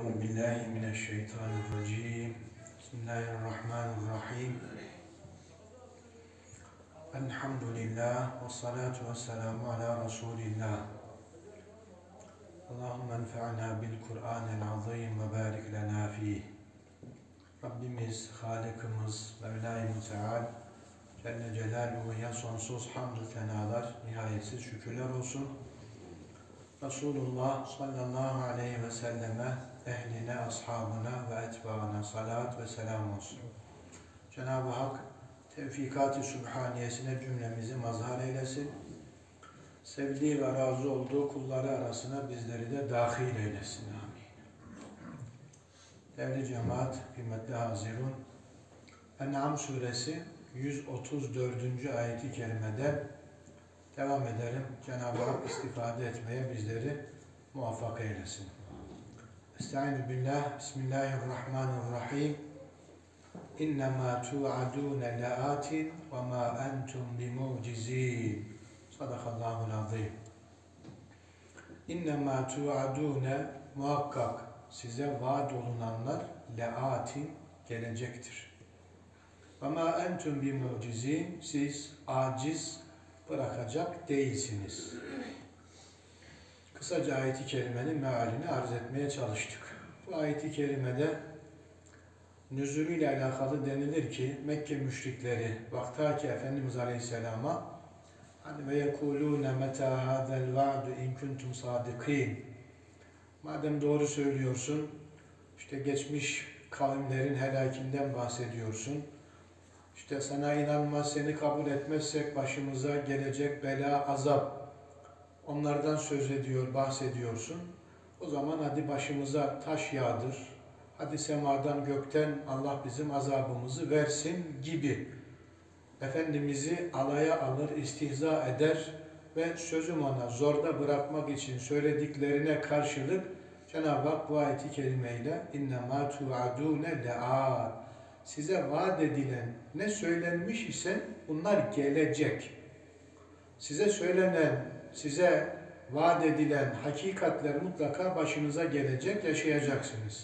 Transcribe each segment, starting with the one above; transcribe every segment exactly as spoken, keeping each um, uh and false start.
Euzu billahi mineşşeytanirracim. Bismillahirrahmanirrahim. Elhamdülillah ve salatu ve selamu ala Resulillah. Allahümme enfa'na bil Kur'anil azim ve barik lena fih. Rabbimiz, Halikimiz, Mevla-i Müteal, Celle Celaluhu'ya sonsuz hamdü senalar, nihayetsiz şükürler olsun. Resulullah sallallahu aleyhi ve selleme, ehline, ashabına ve etbaına salat ve selam olsun. Cenab-ı Hak tevfikat-ı sübhaniyesine cümlemizi mazhar eylesin. Sevdiği ve razı olduğu kulları arasına bizleri de dahil eylesin. Amin. Değerli cemaat, kıymetli hazirun, En'am suresi yüz otuz dördüncü ayeti kerimede devam edelim. Cenab-ı Hak istifade etmeye bizleri muvaffak eylesin. Estaizu billah, Bismillahirrahmanirrahim. İnnemâ tu'adûne le'âtin ve mâ entum bimucizîn. Sadakallahul azîm. İnnemâ tu'adûne, muhakkak size vaad olunanlar le'âtin, gelecektir. Ve mâ entum bimucizîn, siz aciz bırakacak değilsiniz. Kısaca ayet-i kerimenin mealini arz etmeye çalıştık. Bu ayet-i kerimede nüzulüyle alakalı denilir ki Mekke müşrikleri vaktaki Efendimiz Aleyhisselam'a hani ve yekulûne metâ hâzel va'du in kuntum sâdikîn, madem doğru söylüyorsun, işte geçmiş kavimlerin helakinden bahsediyorsun, İşte sana inanmaz, seni kabul etmezsek başımıza gelecek bela, azap, onlardan söz ediyor, bahsediyorsun. O zaman hadi başımıza taş yağdır, hadi semadan, gökten Allah bizim azabımızı versin gibi Efendimiz'i alaya alır, istihza eder ve sözüm ona zorda bırakmak için söylediklerine karşılık Cenab-ı Hak bu ayet-i kerimeyle اِنَّمَا تُوَعَدُونَ لَآتٍ, size vaat edilen ne söylenmiş ise bunlar gelecek. Size söylenen, size vaat edilen hakikatler mutlaka başınıza gelecek, yaşayacaksınız.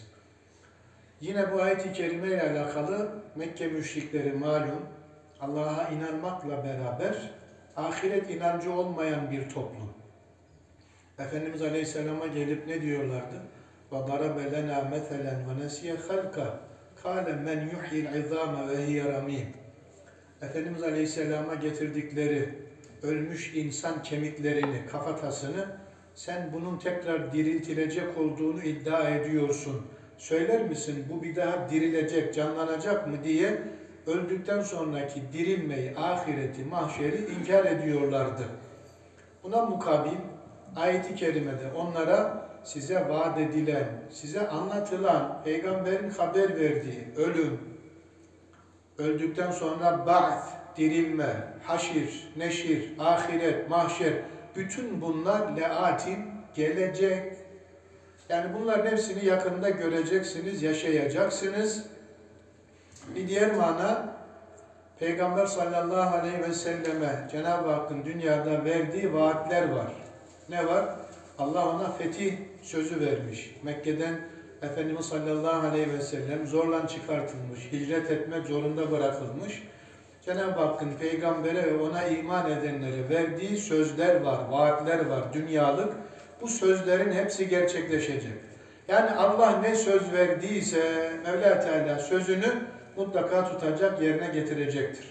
Yine bu ayet-i kerime ile alakalı Mekke müşrikleri malum Allah'a inanmakla beraber ahiret inancı olmayan bir toplum. Efendimiz Aleyhisselam'a gelip ne diyorlardı? وَضَرَبَ لَنَا مَثَلًا وَنَسِيَ خَلْقًا Kâle men yuhyil izâme ve hiye ramîm. Efendimiz Aleyhisselam'a getirdikleri ölmüş insan kemiklerini, kafatasını, sen bunun tekrar diriltilecek olduğunu iddia ediyorsun. Söyler misin bu bir daha dirilecek, canlanacak mı diye öldükten sonraki dirilmeyi, ahireti, mahşeri inkar ediyorlardı. Buna mukabil ayet-i kerimede onlara size vaat edilen, size anlatılan, peygamberin haber verdiği ölüm, öldükten sonra ba'th, dirilme, haşir, neşir, ahiret, mahşer, bütün bunlar le'atin, gelecek. Yani bunların hepsini yakında göreceksiniz, yaşayacaksınız. Bir diğer mana, Peygamber sallallahu aleyhi ve selleme Cenab-ı Hakk'ın dünyada verdiği vaatler var. Ne var? Allah ona fetih sözü vermiş. Mekke'den Efendimiz sallallahu aleyhi ve sellem zorla çıkartılmış, hicret etmek zorunda bırakılmış. Cenab-ı Hakk'ın peygambere ve ona iman edenlere verdiği sözler var, vaatler var, dünyalık. Bu sözlerin hepsi gerçekleşecek. Yani Allah ne söz verdiyse Mevla Teala sözünü mutlaka tutacak, yerine getirecektir.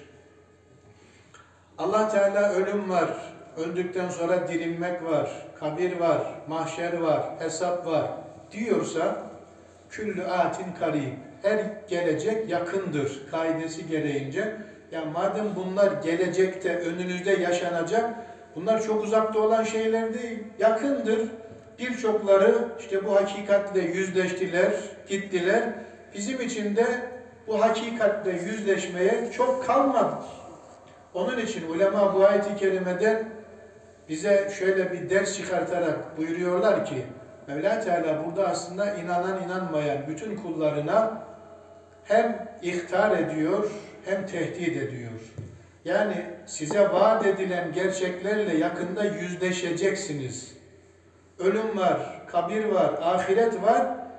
Allah Teala ölüm var, öldükten sonra dirilmek var, kabir var, mahşer var, hesap var diyorsa küllü atin karib, her gelecek yakındır kaidesi gereğince. Ya madem bunlar gelecekte, önünüzde yaşanacak, bunlar çok uzakta olan şeyler değil, yakındır. Birçokları işte bu hakikatle yüzleştiler, gittiler. Bizim için de bu hakikatle yüzleşmeye çok kalmadı. Onun için ulema bu ayet-i kerimeden bize şöyle bir ders çıkartarak buyuruyorlar ki Mevla Teala burada aslında inanan inanmayan bütün kullarına hem ihtar ediyor hem tehdit ediyor. Yani size vaat edilen gerçeklerle yakında yüzleşeceksiniz. Ölüm var, kabir var, ahiret var.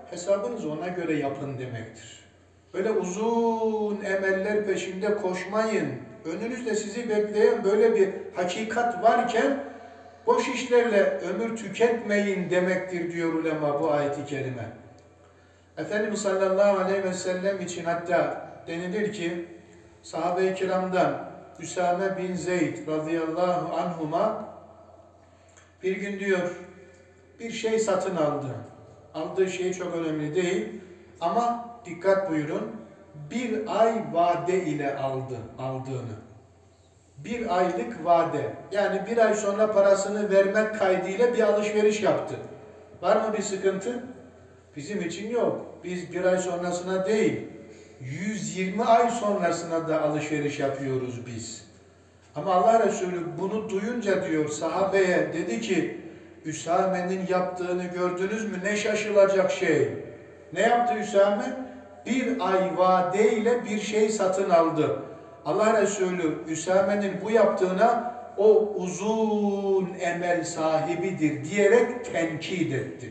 hesabınızı ona göre yapın demektir. Böyle uzun emeller peşinde koşmayın. Önünüzde sizi bekleyen böyle bir hakikat varken boş işlerle ömür tüketmeyin demektir diyor ulema bu ayet-i kerime. Efendimiz sallallahu aleyhi ve sellem için hatta denilir ki sahabe-i kiramdan Üsame bin Zeyd radıyallahu anhuma bir gün diyor bir şey satın aldı. Aldığı şey çok önemli değil ama dikkat buyurun bir ay vade ile aldı aldığını. Bir aylık vade. Yani bir ay sonra parasını vermek kaydıyla bir alışveriş yaptı. Var mı bir sıkıntı? Bizim için yok. Biz bir ay sonrasına değil, yüz yirmi ay sonrasına da alışveriş yapıyoruz biz. Ama Allah Resulü bunu duyunca diyor sahabeye dedi ki Üsame'nin yaptığını gördünüz mü? Ne şaşılacak şey. Ne yaptı Üsame? Bir ay vadeyle bir şey satın aldı. Allah Resulü Üsame'nin bu yaptığına o uzun emel sahibidir diyerek tenkit etti.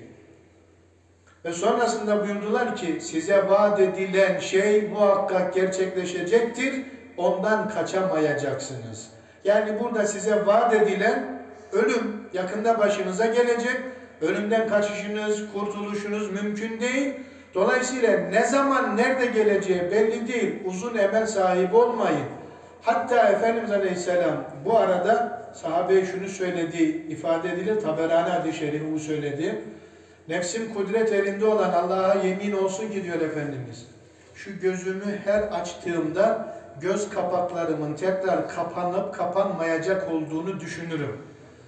Ve sonrasında buyurdular ki size vaat edilen şey muhakkak gerçekleşecektir. Ondan kaçamayacaksınız. Yani burada size vaat edilen ölüm yakında başınıza gelecek. Ölümden kaçışınız, kurtuluşunuz mümkün değil. Dolayısıyla ne zaman, nerede geleceği belli değil. Uzun emel sahibi olmayın. Hatta Efendimiz Aleyhisselam bu arada sahabeye şunu söylediği ifade edilir. Taberani hadis-i şerifi bu söyledi. Nefsim kudret elinde olan Allah'a yemin olsun ki diyor Efendimiz. Şu gözümü her açtığımda göz kapaklarımın tekrar kapanıp kapanmayacak olduğunu düşünürüm.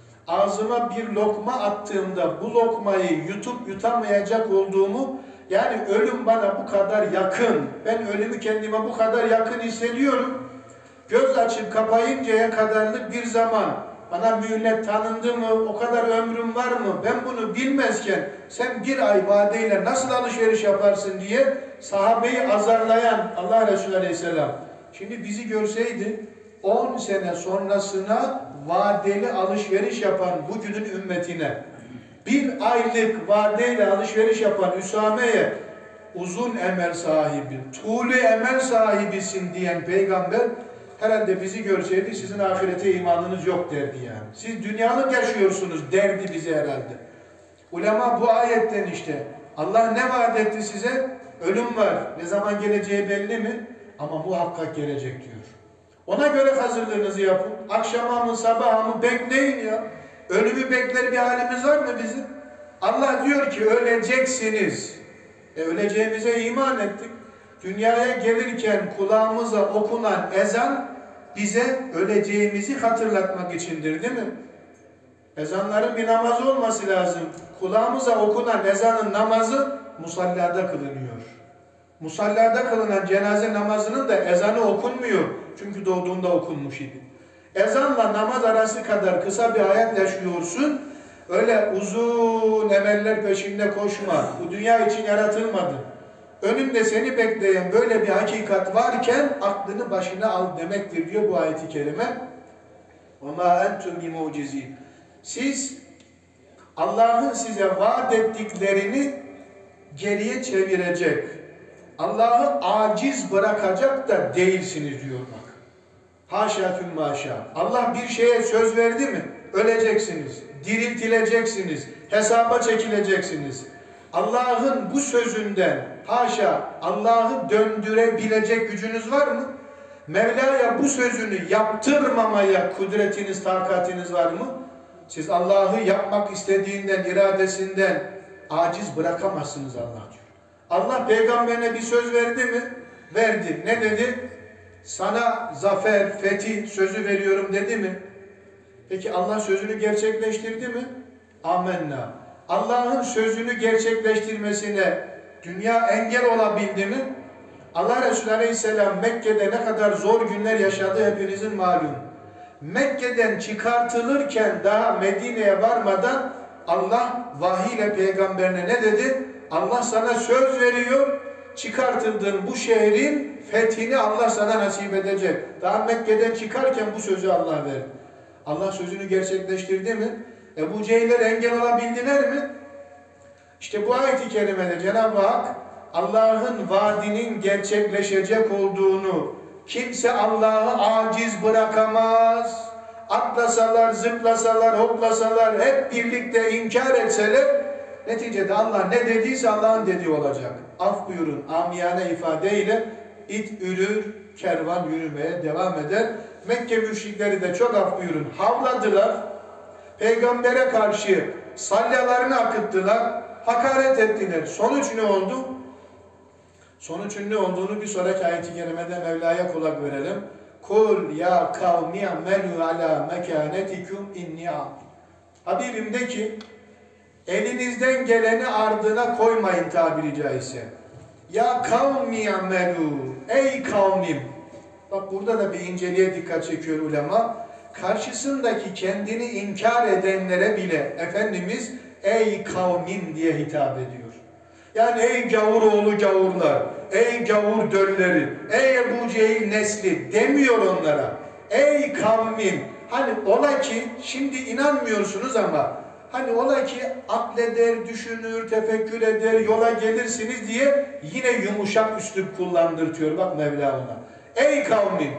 Ağzıma bir lokma attığımda bu lokmayı yutup yutamayacak olduğumu, yani ölüm bana bu kadar yakın, ben ölümü kendime bu kadar yakın hissediyorum. Göz açıp kapayıncaya kadarlık bir zaman bana mühlet tanındı mı, o kadar ömrüm var mı, ben bunu bilmezken sen bir ay vadeyle nasıl alışveriş yaparsın diye sahabeyi azarlayan Allah Resulü Aleyhisselam. Şimdi bizi görseydi on sene sonrasına vadeli alışveriş yapan bugünün ümmetine, bir aylık vadeyle alışveriş yapan Üsame'ye uzun emel sahibi, tuğlu emel sahibisin diyen peygamber herhalde bizi görseydi sizin ahirete imanınız yok derdi yani. Siz dünyalık yaşıyorsunuz derdi bize herhalde. Ulema bu ayetten işte Allah ne vaat etti size? Ölüm var. Ne zaman geleceği belli mi? Ama muhakkak gelecek diyor. Ona göre hazırlığınızı yapın. Akşama mı sabaha mı bekleyin ya. Ölümü bekler bir halimiz var mı bizim? Allah diyor ki öleceksiniz. E öleceğimize iman ettik. Dünyaya gelirken kulağımıza okunan ezan bize öleceğimizi hatırlatmak içindir değil mi? Ezanların bir namazı olması lazım. Kulağımıza okunan ezanın namazı musallada kılınıyor. Musallada kılınan cenaze namazının da ezanı okunmuyor. Çünkü doğduğunda okunmuş idi. Ezanla namaz arası kadar kısa bir hayat yaşıyorsun. Öyle uzun emeller peşinde koşma. Bu dünya için yaratılmadın. Önünde seni bekleyen böyle bir hakikat varken aklını başına al demektir diyor bu ayet-i kerime. وَمَا أَنْتُمْ بِمُعْجِزِينَ. Siz Allah'ın size vaat ettiklerini geriye çevirecek, Allah'ı aciz bırakacak da değilsiniz diyor bak. Haşa tüm maşa. Allah bir şeye söz verdi mi? Öleceksiniz, diriltileceksiniz, hesaba çekileceksiniz. Allah'ın bu sözünden haşa Allah'ı döndürebilecek gücünüz var mı? Mevla'ya bu sözünü yaptırmamaya kudretiniz, takatiniz var mı? Siz Allah'ı yapmak istediğinden, iradesinden aciz bırakamazsınız Allah diyor. Allah peygamberine bir söz verdi mi? Verdi. Ne dedi? Sana zafer, fethi sözü veriyorum dedi mi? Peki Allah sözünü gerçekleştirdi mi? Amenna. Allah'ın sözünü gerçekleştirmesine dünya engel olabildi mi? Allah Resulü Aleyhisselam Mekke'de ne kadar zor günler yaşadı hepinizin malum. Mekke'den çıkartılırken daha Medine'ye varmadan Allah vahiy ile peygamberine ne dedi? Allah sana söz veriyor, çıkartıldığın bu şehrin fethini Allah sana nasip edecek. Daha Mekke'den çıkarken bu sözü Allah verdi. Allah sözünü gerçekleştirdi mi? Ebu Cehiller engel olabildiler mi? İşte bu ayet-i kerimede Cenab-ı Hak Allah'ın vaadinin gerçekleşecek olduğunu, kimse Allah'ı aciz bırakamaz. Atlasalar, zıplasalar, hoplasalar, hep birlikte inkar etseler, neticede Allah ne dediyse Allah'ın dediği olacak. Af buyurun, amiyane ifadeyle it ürür, kervan yürümeye devam eder. Mekke müşrikleri de çok af buyurun, havladılar. Peygambere karşı salyalarını akıttılar, hakaret ettiler. Sonuç ne oldu? Sonuçun ne olduğunu bir sonraki ayet-i kerimede Mevla'ya kulak verelim. Kul ya kavmi amelu ala mekanetikum inni amil. Habibim de ki, elinizden geleni ardına koymayın tabiri caizse. Ya kavmi amelu, ey kavmim. Bak burada da bir inceliğe dikkat çekiyor ulema. Karşısındaki kendini inkar edenlere bile Efendimiz ey kavmim diye hitap ediyor. Yani ey gavur oğlu gavurlar, ey gavur dölleri, ey Ebu Cehil nesli demiyor onlara. Ey kavmim, hani ola ki şimdi inanmıyorsunuz ama hani ola ki akleder, düşünür, tefekkür eder, yola gelirsiniz diye yine yumuşak üslup kullandırtıyor. Bak Mevla ona. Ey kavmim,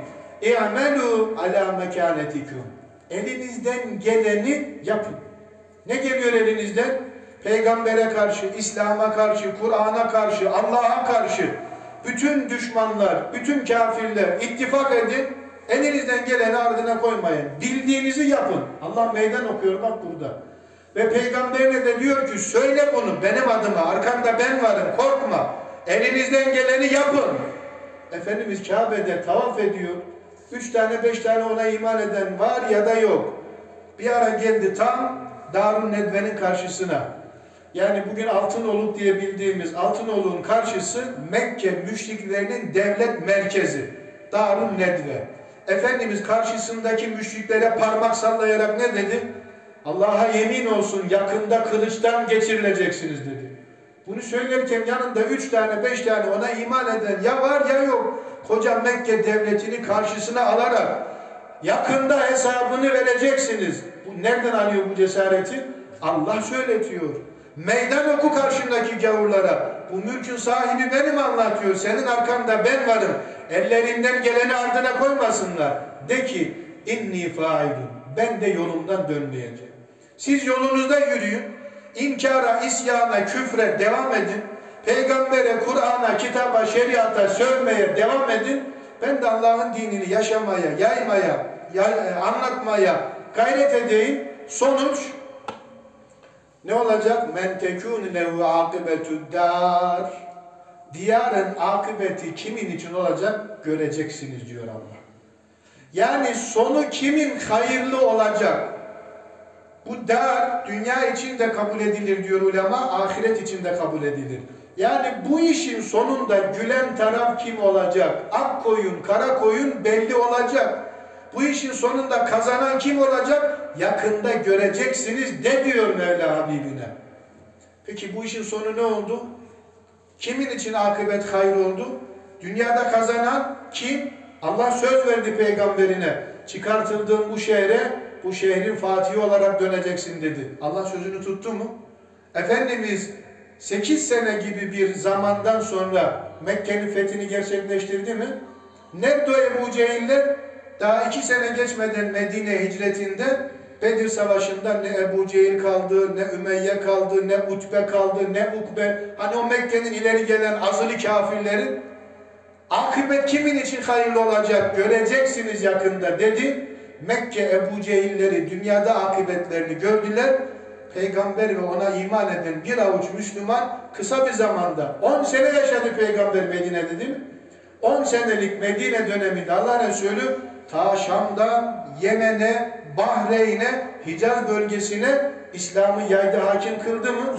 i'melu ala mekanetikum. Elinizden geleni yapın. Ne geliyor elinizden? Peygambere karşı, İslam'a karşı, Kur'an'a karşı, Allah'a karşı bütün düşmanlar, bütün kafirler ittifak edin, elinizden geleni ardına koymayın. Bildiğinizi yapın. Allah meydan okuyor bak burada. Ve peygamberine de diyor ki söyle bunu benim adıma, arkanda ben varım, korkma. Elinizden geleni yapın. Efendimiz Kabe'de tavaf ediyor. Üç tane, beş tane ona iman eden var ya da yok. Bir ara geldi tam Darun Nedve'nin karşısına. Yani bugün Altınoluk diye bildiğimiz Altınoluk'un karşısı Mekke müşriklerinin devlet merkezi. Darun Nedve. Efendimiz karşısındaki müşriklere parmak sallayarak ne dedi? Allah'a yemin olsun yakında kılıçtan geçirileceksiniz dedi. Bunu söylerken yanında üç tane beş tane ona iman eden ya var ya yok. Koca Mekke devletini karşısına alarak yakında hesabını vereceksiniz. Bu nereden alıyor bu cesareti? Allah söyletiyor. Meydan oku karşındaki gavurlara. Bu mülkün sahibi benim anlatıyor. Senin arkanda ben varım. Ellerinden geleni ardına koymasınlar. De ki inni failun. Ben de yolumdan dönmeyeceğim. Siz yolunuzda yürüyün. İnkara, isyana, küfre devam edin. Peygambere, Kur'an'a, kitaba, şeriata sövmeye devam edin. Ben de Allah'ın dinini yaşamaya, yaymaya, anlatmaya gayret edeyim. Sonuç ne olacak? Men tekûn lehu âkıbetud dâr. Diyarın akıbeti kimin için olacak? Göreceksiniz diyor Allah. Yani sonu kimin hayırlı olacak? Bu dar dünya için de kabul edilir diyor ulema, ahiret için de kabul edilir. Yani bu işin sonunda gülen taraf kim olacak? Ak koyun, kara koyun belli olacak. Bu işin sonunda kazanan kim olacak? Yakında göreceksiniz de diyor Mevla Habibine. Peki bu işin sonu ne oldu? Kimin için akıbet hayır oldu? Dünyada kazanan kim? Allah söz verdi peygamberine. Çıkartıldığın bu şehre, bu şehrin fatihi olarak döneceksin dedi. Allah sözünü tuttu mu? Efendimiz sekiz sene gibi bir zamandan sonra Mekke'nin fethini gerçekleştirdi mi? Nerede o Ebu Cehiller? Daha iki sene geçmeden Medine hicretinde Bedir Savaşı'nda ne Ebu Cehil kaldı, ne Ümeyye kaldı, ne Utbe kaldı, ne Ukbe. Hani o Mekke'nin ileri gelen azılı kafirlerin akıbet kimin için hayırlı olacak göreceksiniz yakında dedi. Mekke Ebu Cehilleri dünyada akıbetlerini gördüler. Peygamber ve ona iman eden bir avuç Müslüman kısa bir zamanda on sene yaşadı Peygamber Medine'de değil mi? on senelik Medine döneminde Allah Resulü ta Şam'dan Yemen'e, Bahreyn'e, Hicaz bölgesine İslam'ı yaydı, hakim kıldı mı?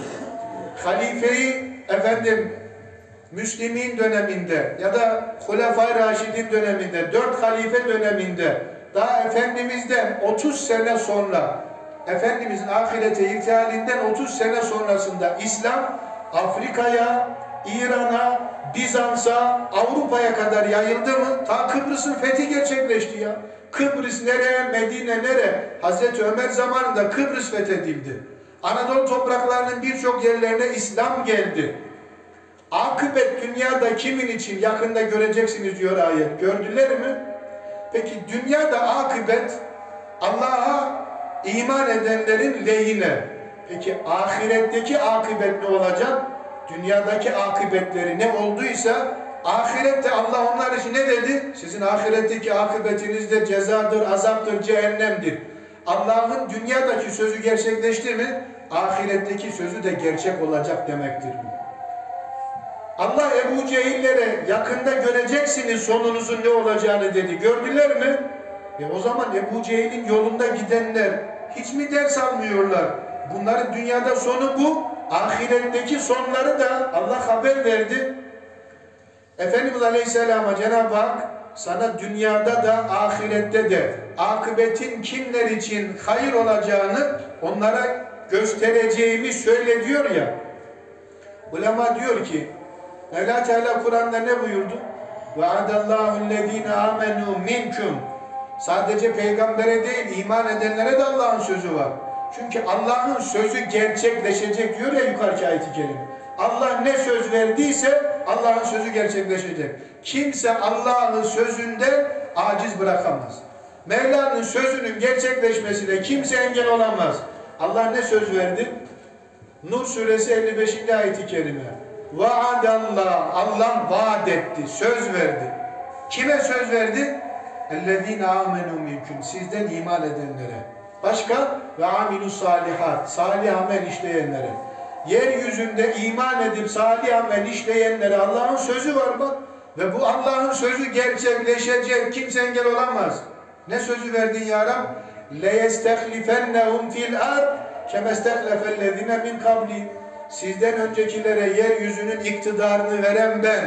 Halifeyi efendim Müslimin döneminde ya da Hulefai Raşidin döneminde, dört halife döneminde daha Efendimiz'den otuz sene sonra, Efendimiz'in ahirete irtihalinden otuz sene sonrasında İslam Afrika'ya, İran'a, Bizans'a, Avrupa'ya kadar yayıldı mı? Ta Kıbrıs'ın fethi gerçekleşti ya. Kıbrıs nereye? Medine nereye? Hazreti Ömer zamanında Kıbrıs fethedildi. Anadolu topraklarının birçok yerlerine İslam geldi. Akıbet dünyada kimin için yakında göreceksiniz diyor ayet. Gördüler mi? Peki dünyada akıbet Allah'a iman edenlerin lehine. Peki ahiretteki akıbet ne olacak? Dünyadaki akıbetleri ne olduysa ahirette Allah onlar için ne dedi? Sizin ahiretteki akıbetiniz de cezadır, azaptır, cehennemdir. Allah'ın dünyadaki sözü gerçekleşti mi? Ahiretteki sözü de gerçek olacak demektir. Allah Ebu Cehillere yakında göreceksiniz sonunuzun ne olacağını dedi. Gördüler mi? E o zaman Ebu Cehil'in yolunda gidenler hiç mi ders almıyorlar? Bunların dünyada sonu bu. Ahiretteki sonları da Allah haber verdi. Efendimiz Aleyhisselam'a Cenab-ı Hak sana dünyada da ahirette de akıbetin kimler için hayır olacağını onlara göstereceğimi söyle diyor ya. Ulema diyor ki Mevla Teala Kur'an'da ne buyurdu? وَعَدَ الَّذ۪ينَ آمَنُوا مِنْكُمْ Sadece peygambere değil, iman edenlere de Allah'ın sözü var. Çünkü Allah'ın sözü gerçekleşecek diyor ya yukarıki ayet-i kerime. Allah ne söz verdiyse Allah'ın sözü gerçekleşecek. Kimse Allah'ın sözünde aciz bırakamaz. Mevla'nın sözünün gerçekleşmesine kimse engel olamaz. Allah ne söz verdi? Nur suresi elli beşinci ayet-i kerime. Vaadallah, Allah vaat etti, söz verdi. Kime söz verdi? اَلَّذ۪ينَ آمَنُوا مِنْكُمْ Sizden iman edenlere. Başka? Ve amilü salihat, salih amel işleyenlere. Yeryüzünde iman edip salih amel işleyenlere Allah'ın sözü var bak. Ve bu Allah'ın sözü gerçekleşecek. Kimse engel olamaz. Ne sözü verdin ya Rab? لَيَسْتَخْلِفَنَّهُمْ فِي الْاَرْضِ كَمَا اسْتَخْلَفَ الَّذِينَ مِنْ قَبْلِ Sizden öncekilere yeryüzünün iktidarını veren ben,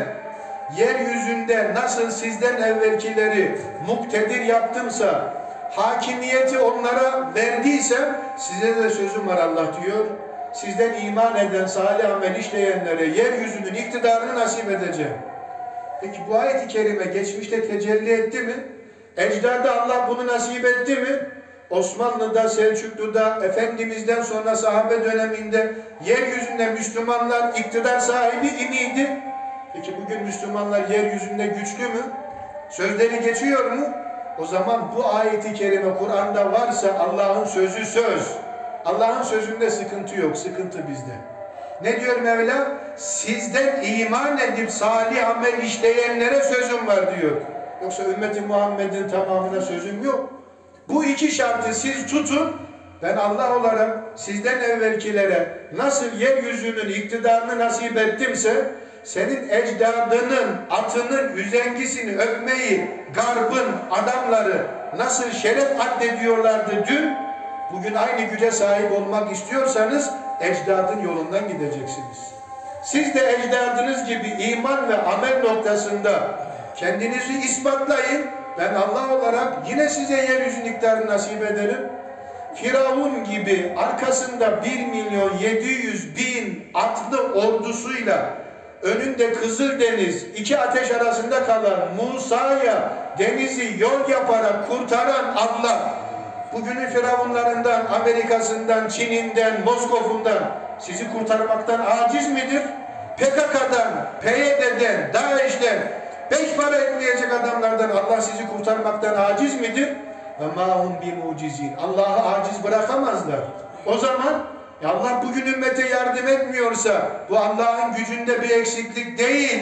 yeryüzünde nasıl sizden evvelkileri muktedir yaptımsa, hakimiyeti onlara verdiysem, size de sözüm var Allah diyor. Sizden iman eden, salih amel işleyenlere yeryüzünün iktidarını nasip edeceğim. Peki bu ayet-i kerime geçmişte tecelli etti mi? Ecdada Allah bunu nasip etti mi? Osmanlı'da, Selçuklu'da, Efendimiz'den sonra sahabe döneminde yeryüzünde Müslümanlar iktidar sahibi imiydi. Peki bugün Müslümanlar yeryüzünde güçlü mü? Sözleri geçiyor mu? O zaman bu ayeti kerime Kur'an'da varsa Allah'ın sözü söz. Allah'ın sözünde sıkıntı yok, sıkıntı bizde. Ne diyor Mevla? Sizden iman edip salih amel işleyenlere sözüm var diyor. Yoksa ümmeti Muhammed'in tamamına sözüm yok. Bu iki şartı siz tutun, ben Allah olarak sizden evvelkilere nasıl yeryüzünün iktidarını nasip ettimse, senin ecdadının, atının üzengisini öpmeyi, garbın adamları nasıl şeref addediyorlardı dün, bugün aynı güce sahip olmak istiyorsanız, ecdadın yolundan gideceksiniz. Siz de ecdadınız gibi iman ve amel noktasında kendinizi ispatlayın. Ben Allah olarak yine size yeryüzünün iktidarını nasip ederim. Firavun gibi arkasında bir milyon yedi yüz bin atlı ordusuyla önünde Kızıldeniz, iki ateş arasında kalan Musa'ya denizi yol yaparak kurtaran Allah, bugünün firavunlarından, Amerika'sından, Çin'inden, Moskov'undan sizi kurtarmaktan aciz midir? P K K'dan, P Y D'den, DAEŞ'ten, beş para etmeyecek adamlardan Allah sizi kurtarmaktan aciz midir? Ve mahum bi mucizin. Allah'ı aciz bırakamazlar. O zaman Allah bugün ümmete yardım etmiyorsa bu Allah'ın gücünde bir eksiklik değil.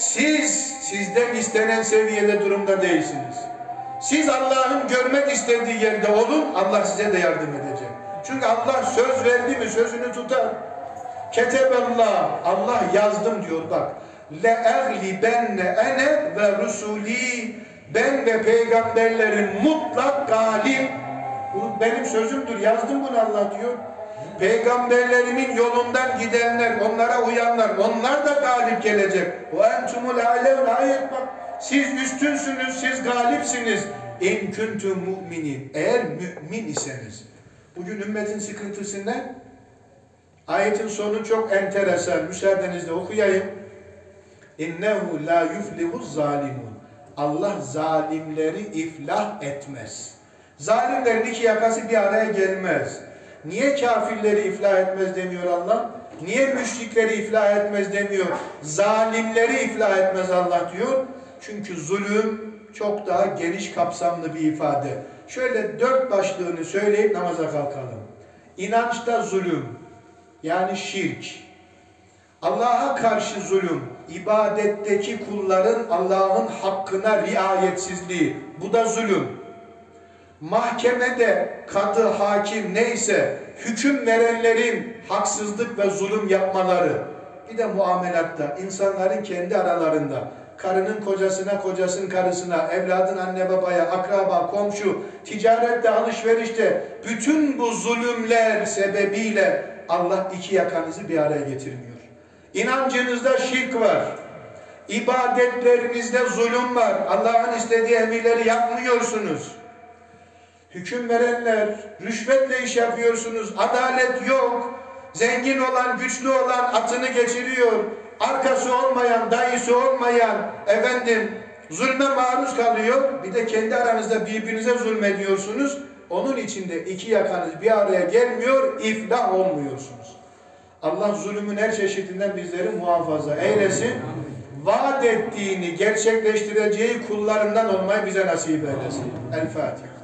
Siz sizden istenen seviyede durumda değilsiniz. Siz Allah'ın görmek istediği yerde olun, Allah size de yardım edecek. Çünkü Allah söz verdi mi sözünü tutar. Ketebellah, Allah yazdım diyor bak. لَاَغْلِبَنَّ اَنَا ve rusuli ben ve peygamberlerin mutlak galip. Bu benim sözümdür. Yazdım bunu Allah diyor. Peygamberlerimin yolundan gidenler, onlara uyanlar, onlar da galip gelecek. وَاَنْتُمُ الْعَلَوْنَ ayet bak. Siz üstünsünüz, siz galipsiniz. اِنْ كُنْتُمْ مُؤْمِنِينَ eğer mümin iseniz. Bugün ümmetin sıkıntısı ne? Ayetin sonu çok enteresan. Müsaadenizle okuyayım. İnnehu la yuflihu zalimun. Allah zalimleri iflah etmez. Zalimlerin iki yakası bir araya gelmez. Niye kafirleri iflah etmez demiyor Allah? Niye müşrikleri iflah etmez demiyor? Zalimleri iflah etmez Allah diyor. Çünkü zulüm çok daha geniş kapsamlı bir ifade. Şöyle dört başlığını söyleyip namaza kalkalım. İnançta zulüm, yani şirk. Allah'a karşı zulüm, ibadetteki kulların Allah'ın hakkına riayetsizliği, bu da zulüm. Mahkemede kadı, hakim neyse hüküm verenlerin haksızlık ve zulüm yapmaları. Bir de muamelatta, insanların kendi aralarında, karının kocasına, kocasının karısına, evladın anne babaya, akraba, komşu, ticarette, alışverişte, bütün bu zulümler sebebiyle Allah iki yakanızı bir araya getirmiyor. İnancınızda şirk var. İbadetlerinizde zulüm var. Allah'ın istediği emirleri yapmıyorsunuz. Hüküm verenler, rüşvetle iş yapıyorsunuz. Adalet yok. Zengin olan, güçlü olan atını geçiriyor. Arkası olmayan, dayısı olmayan efendim zulme maruz kalıyor. Bir de kendi aranızda birbirinize zulmediyorsunuz. Onun içinde iki yakanız bir araya gelmiyor, iflah olmuyorsunuz. Allah zulümün her çeşidinden bizleri muhafaza eylesin. Vaat ettiğini gerçekleştireceği kullarından olmayı bize nasip eylesin. El Fatiha.